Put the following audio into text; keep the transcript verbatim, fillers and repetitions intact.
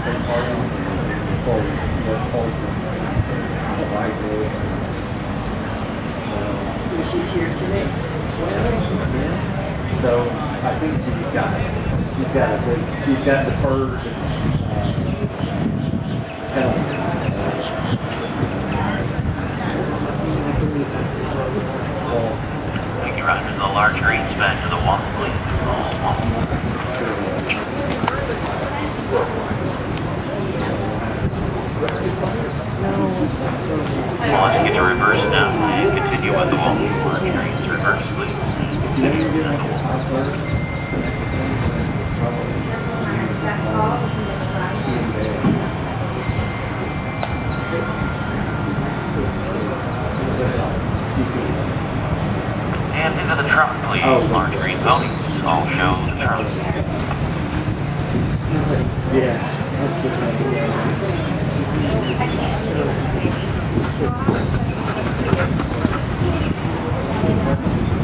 birthday party for the whole white girls. So she's here today. yeah. So I think she's got she's got a good she's got deferred uh, penalty. We can run to the large greens back to the wall, please. Launch get to reverse now and continue with the wall. Launch greens reverse, please. And into the trunk, please. Oh. Large green ponies. All show the trunk. Yeah, that's the same.